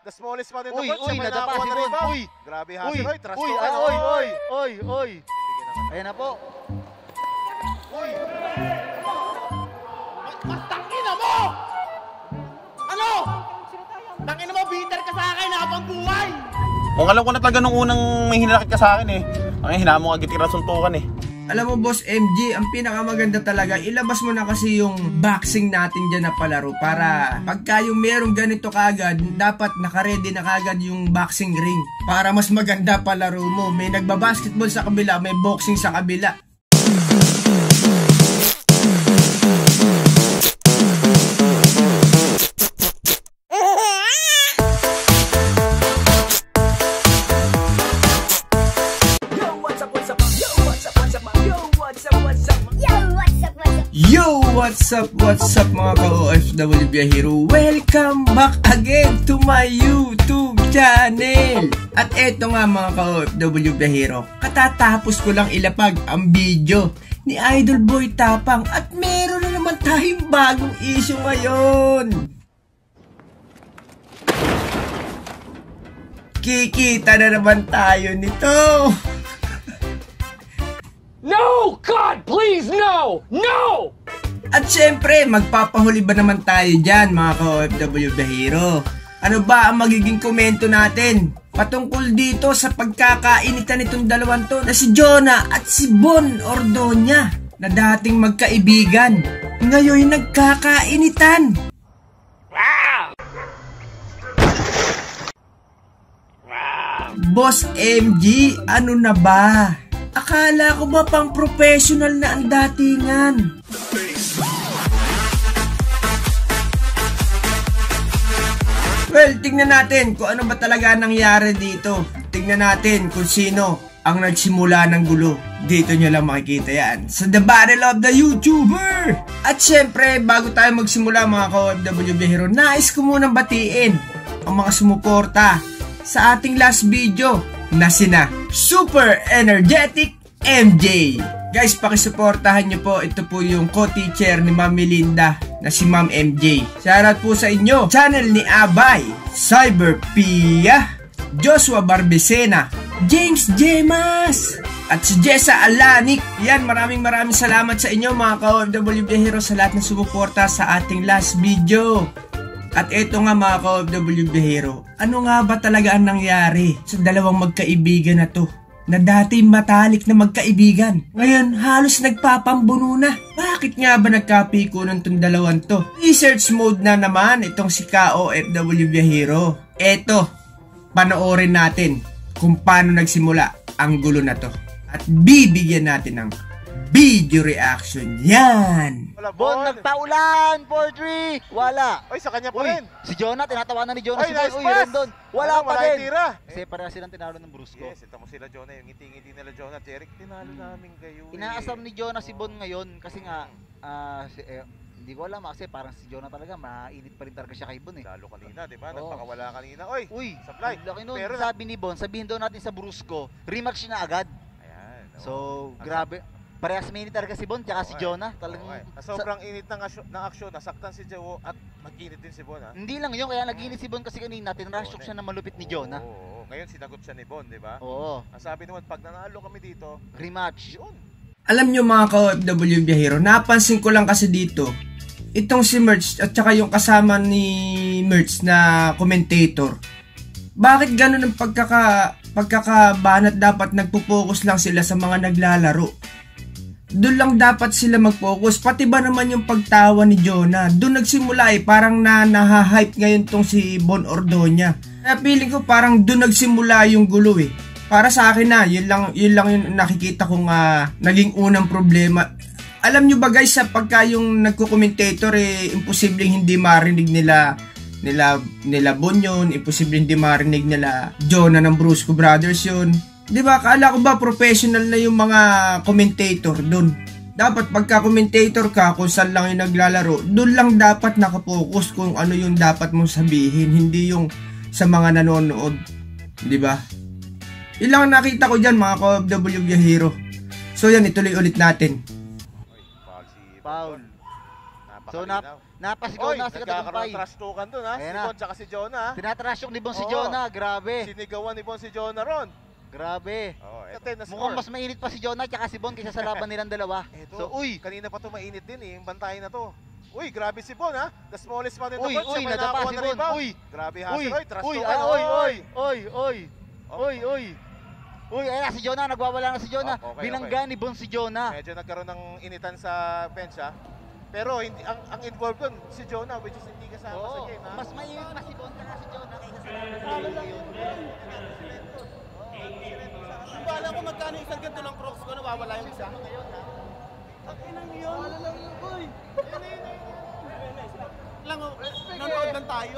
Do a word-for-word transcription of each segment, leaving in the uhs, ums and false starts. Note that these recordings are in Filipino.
The smallest man in the Uy, court. uy, nadapa si Bon. Uy. Grabe ha. Uy, Oy, trust uy, to. ay, oy, oy, oy, oy. Ayan na po. Uy. Tangina mo! Ano? Tangina mo, bitter ka sa akin, habang buhay! Kung alam ko na talaga nung unang may hinalakit ka sa akin eh. Ang hinama mo agad tira suntukan eh. Alam mo Boss M G, ang pinakamaganda talaga, ilabas mo na kasi yung boxing natin dyan na palaro para pagka yung merong ganito kagad, dapat nakaredy na kagad yung boxing ring para mas maganda palaro mo. May nagbabasketball sa kabila, may boxing sa kabila. Yo, what's up, what's up mga ka-O F W bya-HERO? Welcome back again to my YouTube channel. At eto nga mga ka-O F W bya-HERO, katatapos ko lang ilapag ang video ni Idol Boy Tapang at meron na naman tayong bagong issue ngayon. Kikita na naman tayo nito. No! God, please, no! No! At syempre, magpapahuli ba naman tayo dyan mga ka-O F W bya-HERO? Ano ba ang magiging komento natin patungkol dito sa pagkakainitan nitong dalawang to na si Jonah at si Bon Ordona na dating magkaibigan, ngayon nagkakainitan. Wow! Boss M G, ano na ba? Akala ko ba pang professional na ang datingan? Well, tingnan natin kung ano ba talaga nangyari dito. Tingnan natin kung sino ang nagsimula ng gulo. Dito nyo lang makikita yan sa The Battle of the YouTuber. At syempre, bago tayo magsimula mga ka-O F W bya-HERO, nais ko munang batiin ang mga sumuporta sa ating last video na sina Super Energetic M J. Guys, pakisuportahan nyo po. Ito po yung co-teacher ni Ma'am Melinda na si Ma'am M J. Shoutout po sa inyo. Channel ni Abay, Cyber Pia, Joshua Barbesena, James Jemas, at si Jessa Alanik. Yan, maraming maraming salamat sa inyo mga ka-O F W bya-HERO sa lahat na sumuporta sa ating last video. At eto nga mga ka-O F W bya-HERO, ano nga ba talaga ang nangyari sa dalawang magkaibigan na to? Na dati matalik na magkaibigan, ngayon halos nagpapambuno na. Bakit nga ba nagkapikunan tong dalawang to? Research mode na naman itong si ka-O F W bya-HERO. Eto, panoorin natin kung paano nagsimula ang gulo na to. At bibigyan natin ng video reaction. Yan! Wala, Bon, nagpaulan! four three! Wala! Oy, sa kanya pa Uy, rin. si Jonah, tinatawanan ni Jonah Oy, si Bon. nice Uy, pass! Rendon. Wala Ano, pa wala din. yung tira. Kasi para silang tinalo ng brusko. Yes, ito mo sila Jonah. Yung ngiti-ngiti nila Jonah. Jeric, tinalo namin kayo. Inaasar ni Jonah si Bon ngayon kasi nga, ah, si, eh, hindi ko alam kasi parang si Jonah talaga, mainit pa rin talaga siya kay Bon eh. Lalo kanina, di ba? Oo. Nagpakawala kanina. Oy, Uy, supply. ang laki nun. Pero Sabi ni Bon, sabihin daw natin sa brusko, rematch na agad. ayan. oo. So, grabe. Parehas mainit talaga si Bon tsaka si Okay. Jonah. Talagang Okay. Na sobrang init ng, asyo, ng aksyon, nasaktan si Joe at mag-init din si Bon, ha? hindi lang yun, kaya nag-init si Bon kasi kanina, tinrashok siya na malupit ni Jonah. Oo, oo, oo. Ngayon sinagot siya ni Bon, di ba? Oo, Ang sabi naman, pag nanalo kami dito, rematch. yun. Alam nyo mga ka-O F W bya-HERO, napansin ko lang kasi dito, itong si Merch at saka yung kasama ni Merch na commentator, bakit ganun ang pagkaka, pagkakabanat dapat nagpo-focus lang sila sa mga naglalaro? Doon lang dapat sila mag-focus. Pati ba naman yung pagtawa ni Jonah, doon nagsimula eh, parang na nahahype ngayon tong si Bon Ordona. Kaya feeling ko parang doon nagsimula yung gulo eh. Para sa akin na, yun lang, yun lang yung nakikita kong uh, naging unang problema. Alam nyo ba guys, sa pagka yung nagko-commentator eh, imposibleng hindi marinig nila nila nila Bon yun, imposibleng hindi marinig nila Jonah ng Brusko Brothers yun. Di ba, akala ko ba professional na yung mga commentator doon? Dapat pagka commentator ka, kung saan lang yung naglalaro, doon lang dapat nakapokus kung ano yung dapat mong sabihin, hindi yung sa mga nanonood. Di ba? Ilang nakita ko dyan mga ka-O F W bya-HERO. So yan, ituloy ulit natin. Oy, foul si Foul. So nap napasigaw Oy, na si nagkakaroon Katagumpay. ng trash talkan dun ha. Si Ayan na. Bon tsaka si Jonah. ha? Tinatrash yung ni Bon si Oo. Jonah, grabe. Sinigawan ni Bon si Jonah ron. Grabe. Oh, eto na Mukhang score. mas mainit pa si Jonah tsaka si Bon kaysa sa laban nilang dalawa. Eto, So, uy, kanina pa to mainit din eh, yung bantayan na to. Uy, grabe si Bon ha. The smallest man in the uy, world. uy, Siya may nadapa nakakuha si na Bon. rebound. Uy, Grabe uy, hustle, oy, trash uy, talkan. ah, oy, oy, oy, oy. Oh. Uy, uy. Uy, ayan na si Jonah, nagwawala na si Jonah. Oh, okay, Binangga ni Bon si Jonah. Medyo nagkaroon ng initan sa bench ha. Pero hindi, ang, ang involved dun, si Jonah, which is hindi kasama sa Oo, game ha. mas mainit pa si Bon tsaka si Jonah kaysa sa laban nila ngayon. Hindi ba alam ko magkano isang ganito ng Crocs ko, nawawala yung isa? Ang inang yun. Wala lang yun, boy. Lang, oh, nanonood lang tayo.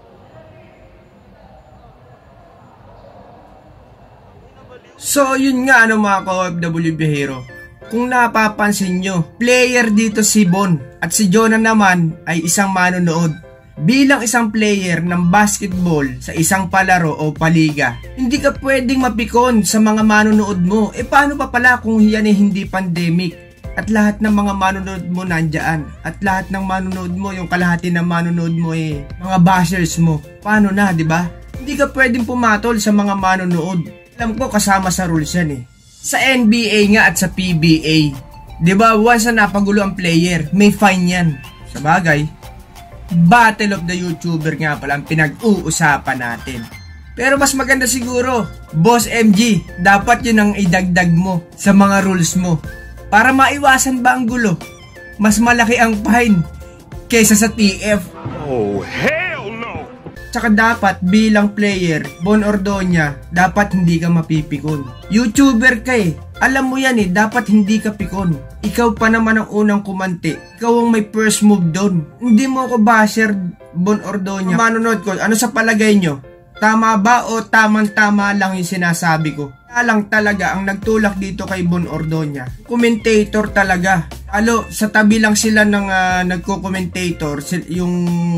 So yun nga ano mga ka-O F W bya-HERO. Kung napapansin nyo, player dito si Bon at si Jonah naman ay isang manonood. Bilang isang player ng basketball sa isang palaro o paliga, hindi ka pwedeng mapikon sa mga manonood mo. E paano pa pala kung yan ay hindi pandemic? At lahat ng mga manonood mo nandyan. At lahat ng manonood mo, yung kalahati ng manonood mo eh, mga bashers mo. Paano na, di ba? Hindi ka pwedeng pumatol sa mga manonood. Alam ko kasama sa rules yan eh. Sa N B A nga at sa P B A, di ba once na napagulo ang player, may fine yan. Sa bagay, Battle of the YouTuber nga pala ang pinag-uusapan natin. Pero mas maganda siguro, Boss M G, dapat yun ang idagdag mo sa mga rules mo. Para maiwasan ba ang gulo? Mas malaki ang fine kaysa sa T F. Oh, hell no! Tsaka dapat bilang player, Bon Ordona, dapat hindi ka mapipikon. YouTuber ka eh. Alam mo yan eh, dapat hindi ka pikon. Ikaw pa naman ang unang kumante. Ikaw ang may first move doon. Hindi mo ako basher, Bon Ordona. Manonood ko, ano sa palagay nyo? Tama ba o tamang-tama lang yung sinasabi ko? Kaya lang talaga ang nagtulak dito kay Bon Ordona. Commentator talaga. Lalo, sa tabi lang sila ng uh, nagko-commentator, yung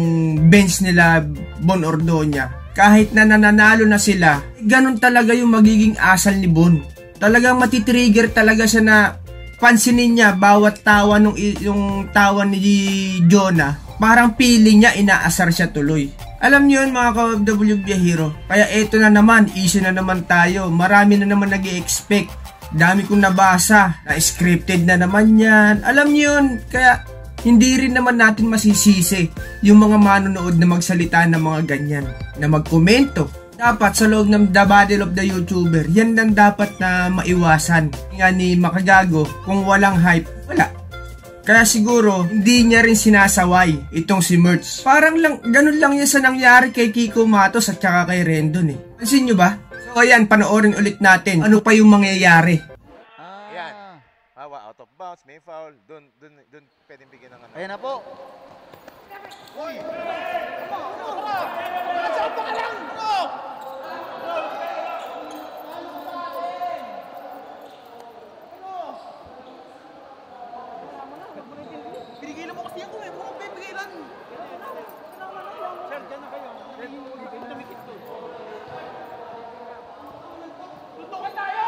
bench nila Bon Ordona. Kahit na nananalo na sila, ganun talaga yung magiging asal ni Bon. Talagang matitrigger talaga siya na pansinin niya bawat tawa nung yung tawa ni Jonah. Parang feeling niya inaasar siya tuloy. Alam niyo yun mga ka-O F W bya-HERO. Kaya eto na naman, issue na naman tayo. Marami na naman nag-i-expect. Dami kong nabasa na scripted na naman yan. Alam niyo yun, kaya hindi rin naman natin masisisi yung mga manonood na magsalita ng mga ganyan. Na magkomento. Dapat sa loob ng The Battle of the YouTuber, yan lang dapat na maiwasan. Nga ni Makagago, kung walang hype, wala. Kaya siguro, hindi niya rin sinasaway itong si Mertz. Parang lang, ganun lang yan sa nangyari kay Kiko Matos at saka kay Rendon eh. Pansin nyo ba? So ayan, panoorin ulit natin. Ano pa yung mangyayari? Ah. Ayan. Hawa, out of bounds, may foul. Doon, doon, doon pwedeng bigyan ng ano. Ayan na po. Uy! Saan pa ka lang? Ano? Pinigilan mo kasi ako eh. Kung ang pipigilan. Sir, dyan na kayo. Huwag kayo tumikit to. Tutukan tayo!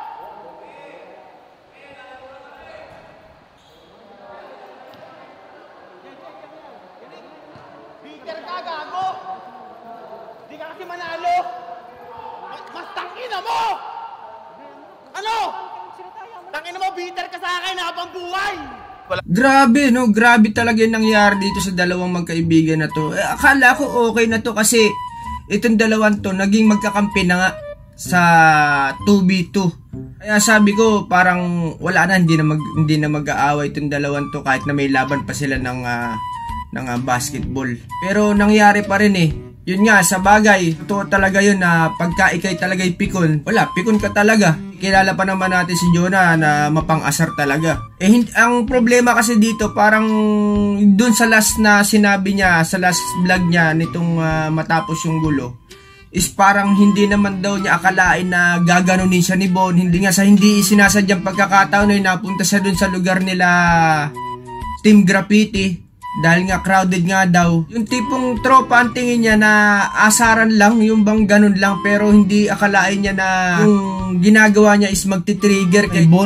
Peter ka, gago! Di ka kasi manalo! Mas, mas tangina mo! Ano? Tangina mo, bitter ka sa akin habang buhay! Grabe no, grabe talaga yung nangyari dito sa dalawang magkaibigan na to. Eh, akala ko okay na to kasi itong dalawang to naging magkakampi na nga sa two v two. Kaya sabi ko parang wala na, hindi na mag, hindi na mag-aaway itong dalawang to kahit na may laban pa sila ng uh, ng uh, basketball. Pero nangyari pa rin eh. Yun nga, sa bagay, totoo talaga yun na pagka ikay talaga'y pikon, wala, pikon ka talaga. Kilala pa naman natin si Jonah na mapang-asar talaga. Eh, hindi, ang problema kasi dito, parang dun sa last na sinabi niya, sa last vlog niya, nitong uh, matapos yung gulo, is parang hindi naman daw niya akalain na gaganunin siya ni Bon. Hindi nga sa hindi sinasadyang pagkakataon ay napunta siya dun sa lugar nila Team Graffiti. Dahil nga crowded nga daw. Yung tipong tropa ang tingin niya na asaran lang, yung bang ganun lang. Pero hindi akalain niya na yung ginagawa niya is magti-trigger kay Bon.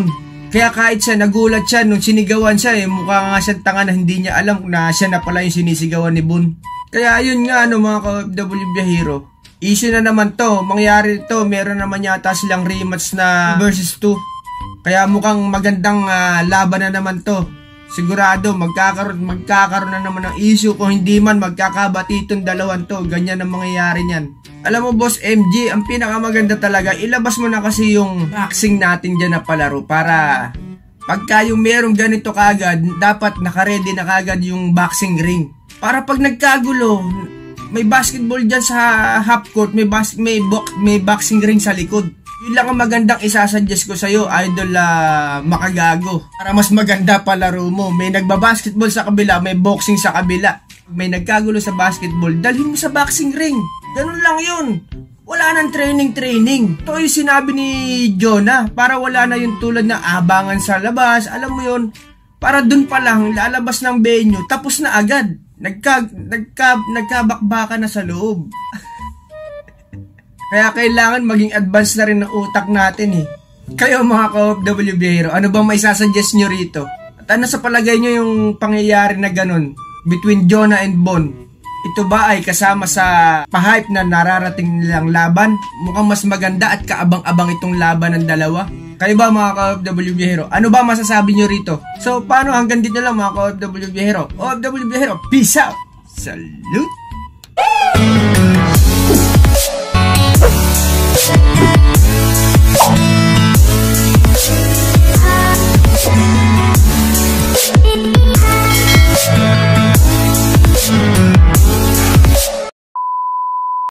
Kaya kahit siya, nagulat siya nung sinigawan siya eh. Mukha nga siyang tanga na hindi niya alam na siya na pala yung sinisigawan ni Bon. Kaya yun nga ano mga ka-O F W bya-HERO. Issue na naman to. Mangyari to. Meron naman yata silang rematch na versus two. Kaya mukhang magandang uh, laban na naman to. Sigurado magkakaroon, magkakaroon na naman ng issue. Kung hindi man magkakabati itong dalawan to. Ganyan ang mangyayari niyan. Alam mo Boss M G, ang pinakamaganda talaga, ilabas mo na kasi yung boxing natin dyan na palaro para pagka yung merong ganito kagad, dapat nakaredy na kagad yung boxing ring. Para pag nagkagulo, may basketball dyan sa half court, may, bas may, box may boxing ring sa likod. Yun lang ang magandang isasuggest ko sa'yo, Idol uh, Makagago. Para mas maganda palaro mo. May nagbabasketball sa kabila, may boxing sa kabila. May nagkagulo sa basketball, dalhin mo sa boxing ring. Ganun lang yun. Wala nang training-training. Ito yung sinabi ni Jonah. Para wala na yung tulad na abangan sa labas. Alam mo yun, para dun pa lang lalabas ng venue, tapos na agad. Nagka, nagka, nagkabakbaka na sa loob. Kaya kailangan maging advance na rin ng utak natin eh. Kayo mga ka-O F W bya-HERO, ano bang may sasuggest nyo rito? At ano sa palagay nyo yung pangyayari na ganun between Jonah and Bon? Ito ba ay kasama sa pa-hype na nararating nilang laban? Mukhang mas maganda at kaabang-abang itong laban ng dalawa. Kayo ba mga ka-O F W bya-HERO? Ano ba masasabi nyo rito? So paano hanggang dito lang mga ka-O F W bya-HERO? O F W bya-HERO, peace out! Salute!